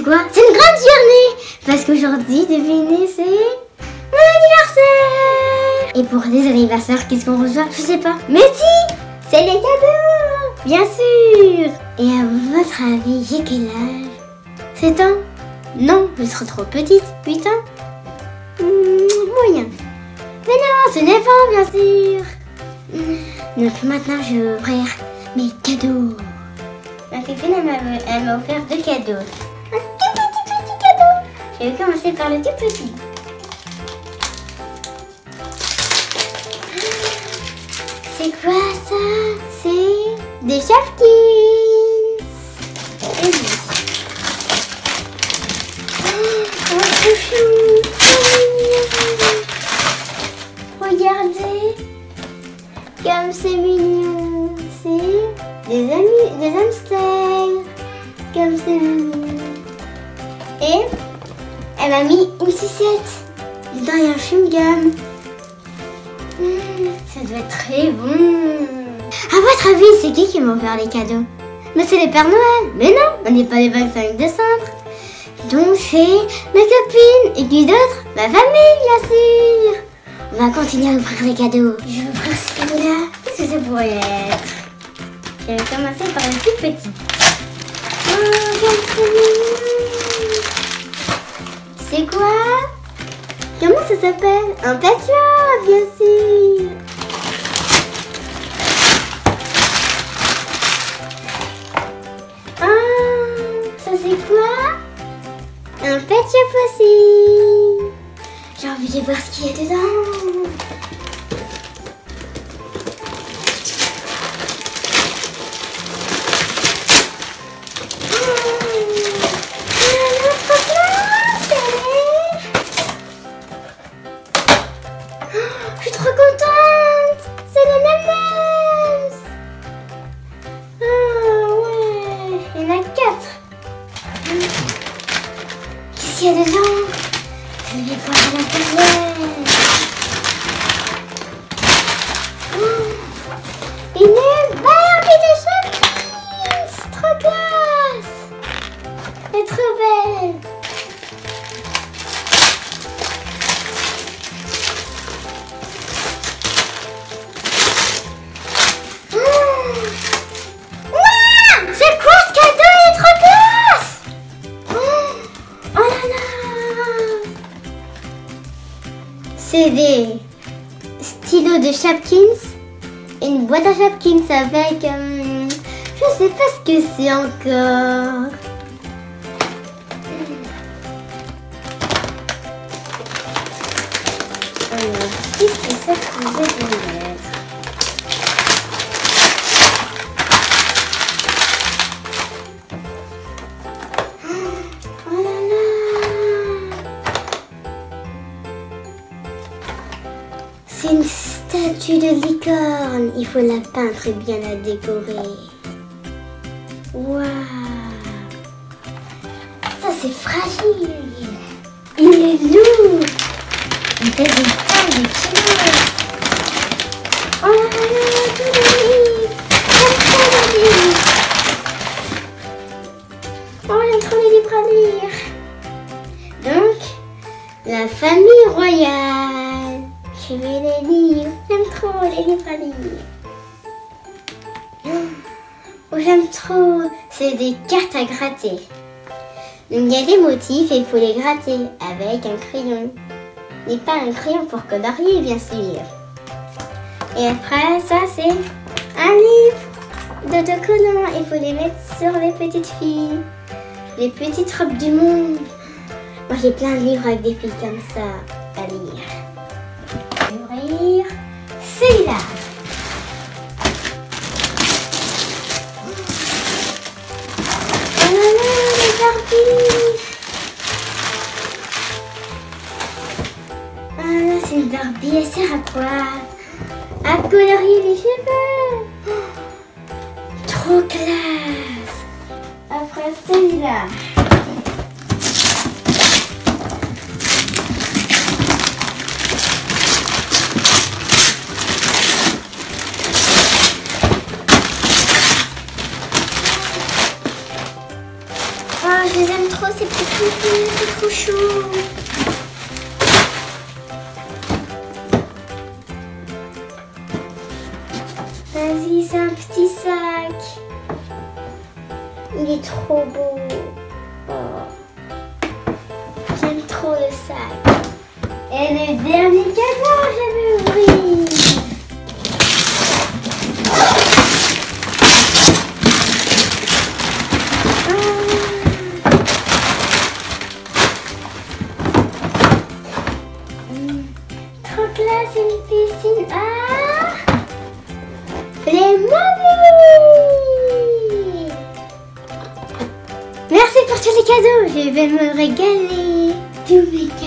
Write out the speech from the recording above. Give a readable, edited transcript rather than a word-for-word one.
quoi? C'est une grande journée! Parce qu'aujourd'hui, devinez, c'est mon anniversaire! Et pour les anniversaires, qu'est-ce qu'on reçoit? Je sais pas. Mais si! C'est les cadeaux! Bien sûr! Et à votre avis, j'ai quel âge? 7 ans? Non, je serai trop petite. 8 ans? Moyen. Mais non, ce n'est pas, bien sûr! Donc maintenant, je vais ouvrir mes cadeaux. Ma copine, elle m'a offert 2 cadeaux. Un tout petit cadeau. Je vais commencer par le tout petit. C'est quoi ça? C'est des Shopkins. Et oui. Oh, trop chou. Regardez. Comme c'est mignon. C'est des hamsters. Comme c'est mignon. Et elle m'a mis une sucette. Dedans il y a un chewing-gum. Ça doit être très bon. À votre avis, c'est qui m'a offert les cadeaux? Mais c'est les Pères Noël. Mais non, on n'est pas les 25 décembre. Donc c'est mes copines. Et qui d'autre? Ma famille, bien sûr. On va continuer à ouvrir les cadeaux. Je vais ouvrir celui-là. Qu'est-ce que ça pourrait être? Je vais commencer par le tout petit. Oh, c'est quoi? Comment ça s'appelle? Un patio, bien sûr. Ah, ça c'est quoi? Un patio aussi. J'ai envie de voir ce qu'il y a dedans. Je suis trop contente! C'est les M&M's! Ah ouais! Il y en a 4! Qu'est-ce qu'il y a dedans? Je vais voir à l'intérieur! Une Barbie de Shopkins! Trop classe! Elle est trop belle! C'est des stylos de Shopkins et une boîte à Shopkins avec je sais pas ce que c'est encore. Alors, qu'est-ce que ça pourrait être? C'est une statue de licorne. Il faut la peindre et bien la décorer. Waouh! Ça c'est fragile. Il est lourd. Il fait des tonnes de kilos. Oh là là, tout le livre. Oh, il y a trop de livres à lire. Donc, la famille royale. Je vais les lire. J'aime trop les livres à lire. Oh, j'aime trop. C'est des cartes à gratter. Donc il y a des motifs et il faut les gratter avec un crayon. Mais pas un crayon pour colorier, bien sûr. Et après, ça c'est un livre d'autocollants. Il faut les mettre sur les petites filles. Les petites robes du monde. Moi j'ai plein de livres avec des filles comme ça à lire. Ouvrir celui-là. Oh là là, les Barbies. Ah là, c'est une Barbie, elle sert à quoi? À colorier les cheveux. Oh, trop classe. Après celui-là. je les aime trop, ces petits poupées, c'est trop chou. Vas-y, c'est un petit sac. Il est trop beau. Oh. J'aime trop le sac. Et le dernier cadeau, je vais ouvrir. Trop classe, une piscine. Ah, les mamies. Merci pour tous les cadeaux. Je vais me régaler. Tous mes cadeaux.